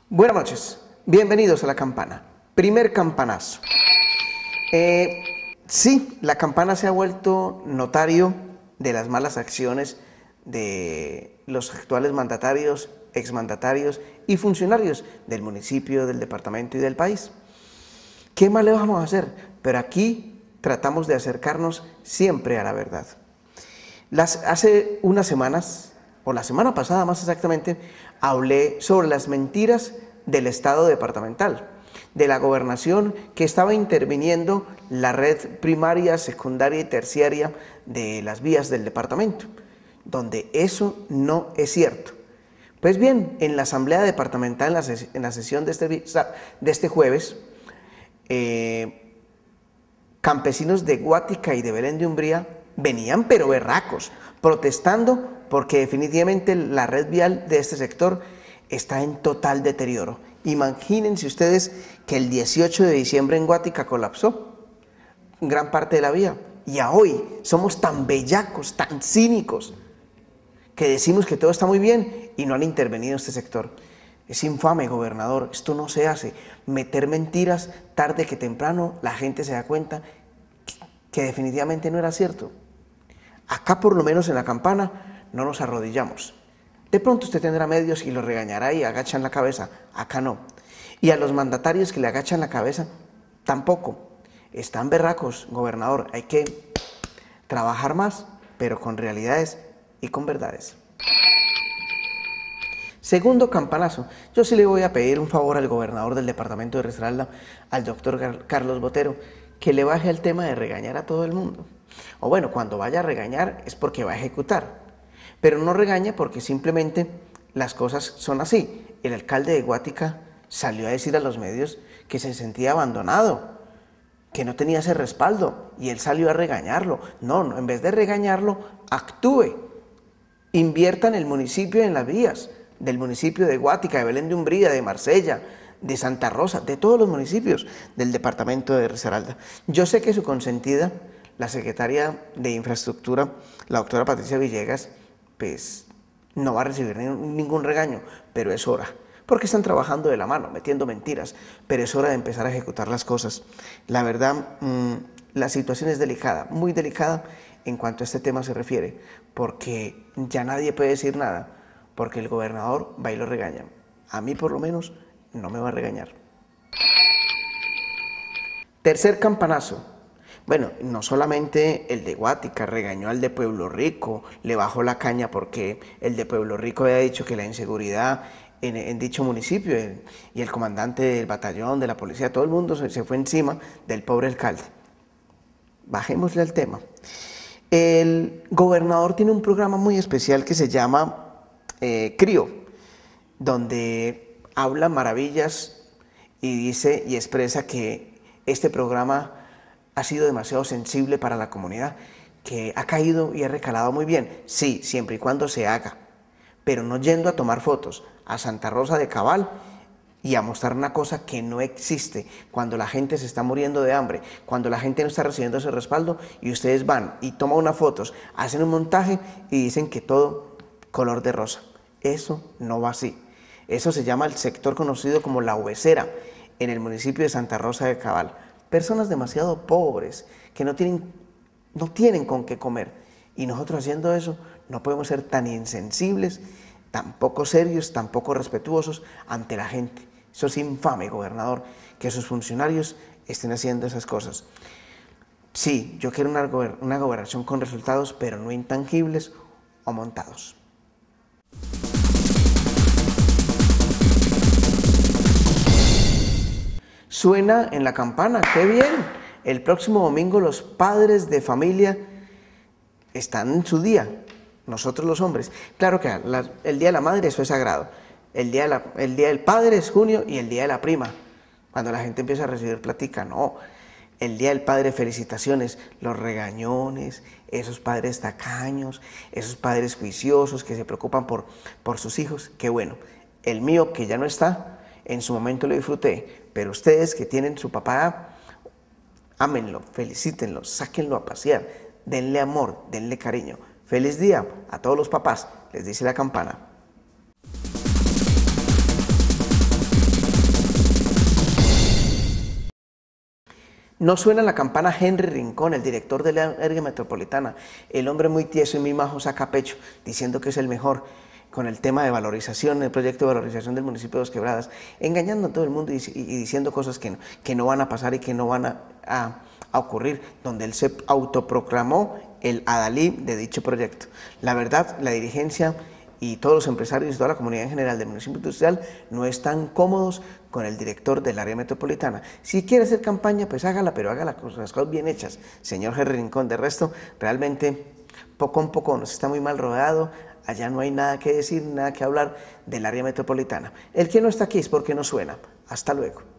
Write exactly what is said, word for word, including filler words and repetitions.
Buenas noches, bienvenidos a La Campana, primer campanazo. Eh, sí, La Campana se ha vuelto notario de las malas acciones de los actuales mandatarios, exmandatarios y funcionarios del municipio, del departamento y del país. ¿Qué más le vamos a hacer? Pero aquí tratamos de acercarnos siempre a la verdad. Las, hace unas semanas, o la semana pasada más exactamente, hablé sobre las mentiras del Estado departamental, de la gobernación que estaba interviniendo la red primaria, secundaria y terciaria de las vías del departamento, donde eso no es cierto. Pues bien, en la asamblea departamental, en la, ses en la sesión de este, de este jueves, eh, campesinos de Guática y de Belén de Umbría venían pero berracos, protestando porque definitivamente la red vial de este sector está en total deterioro. Imagínense ustedes que el dieciocho de diciembre en Guática colapsó gran parte de la vía, y a hoy somos tan bellacos, tan cínicos, que decimos que todo está muy bien y no han intervenido en este sector. Es infame, gobernador, esto no se hace. Meter mentiras tarde que temprano, la gente se da cuenta que definitivamente no era cierto. Acá, por lo menos en La Campana, no nos arrodillamos. De pronto usted tendrá medios y los regañará y agachan la cabeza. Acá no. Y a los mandatarios que le agachan la cabeza, tampoco. Están berracos, gobernador. Hay que trabajar más, pero con realidades y con verdades. Segundo campanazo. Yo sí le voy a pedir un favor al gobernador del departamento de Risaralda, al doctor Carlos Botero, que le baje el tema de regañar a todo el mundo. O bueno, cuando vaya a regañar es porque va a ejecutar. Pero no regaña porque simplemente las cosas son así. El alcalde de Guática salió a decir a los medios que se sentía abandonado, que no tenía ese respaldo, y él salió a regañarlo. No, no, en vez de regañarlo, actúe. Invierta en el municipio, en las vías del municipio de Guática, de Belén de Umbría, de Marsella, de Santa Rosa, de todos los municipios del departamento de Risaralda. Yo sé que su consentida, la secretaria de Infraestructura, la doctora Patricia Villegas, pues no va a recibir ningún regaño, pero es hora, porque están trabajando de la mano, metiendo mentiras, pero es hora de empezar a ejecutar las cosas. La verdad, mmm, la situación es delicada, muy delicada en cuanto a este tema se refiere, porque ya nadie puede decir nada, porque el gobernador va y lo regaña. A mí por lo menos no me va a regañar. Tercer campanazo. Bueno, no solamente el de Guática regañó al de Pueblo Rico, le bajó la caña porque el de Pueblo Rico había dicho que la inseguridad en, en dicho municipio, el, y el comandante del batallón, de la policía, todo el mundo se, se fue encima del pobre alcalde. Bajémosle al tema. El gobernador tiene un programa muy especial que se llama eh, CRIO, donde habla maravillas y dice y expresa que este programa ha sido demasiado sensible para la comunidad, que ha caído y ha recalado muy bien. Sí, siempre y cuando se haga, pero no yendo a tomar fotos a Santa Rosa de Cabal y a mostrar una cosa que no existe, cuando la gente se está muriendo de hambre, cuando la gente no está recibiendo ese respaldo, y ustedes van y toman unas fotos, hacen un montaje y dicen que todo color de rosa. Eso no va así. Eso se llama el sector conocido como La Huesera, en el municipio de Santa Rosa de Cabal. Personas demasiado pobres, que no tienen, no tienen con qué comer. Y nosotros haciendo eso no podemos ser tan insensibles, tan poco serios, tan poco respetuosos ante la gente. Eso es infame, gobernador, que sus funcionarios estén haciendo esas cosas. Sí, yo quiero una, una gobernación con resultados, pero no intangibles o montados. Suena en La Campana, qué bien. El próximo domingo los padres de familia están en su día, nosotros los hombres. Claro que la, el Día de la Madre eso es sagrado. El día, de la, el día del Padre es junio y el Día de la Prima. Cuando la gente empieza a recibir platica, no. El Día del Padre, felicitaciones, los regañones, esos padres tacaños, esos padres juiciosos que se preocupan por, por sus hijos, qué bueno. El mío, que ya no está, en su momento lo disfruté, pero ustedes que tienen su papá, ámenlo, felicítenlo, sáquenlo a pasear, denle amor, denle cariño. Feliz día a todos los papás, les dice La Campana. No suena la campana Henry Rincón, el director de la área metropolitana, el hombre muy tieso y muy majo saca pecho, diciendo que es el mejor con el tema de valorización, el proyecto de valorización del municipio de Dos Quebradas, engañando a todo el mundo y, y, y diciendo cosas que no, que no van a pasar y que no van a, a, a ocurrir, donde él se autoproclamó el adalid de dicho proyecto. La verdad, la dirigencia y todos los empresarios y toda la comunidad en general del municipio industrial no están cómodos con el director del área metropolitana. Si quiere hacer campaña, pues hágala, pero hágala con las cosas bien hechas, señor Henry Rincón. De resto, realmente, poco a poco nos está muy mal rodeado, allá no hay nada que decir, nada que hablar del área metropolitana. El que no está aquí es porque no suena. Hasta luego.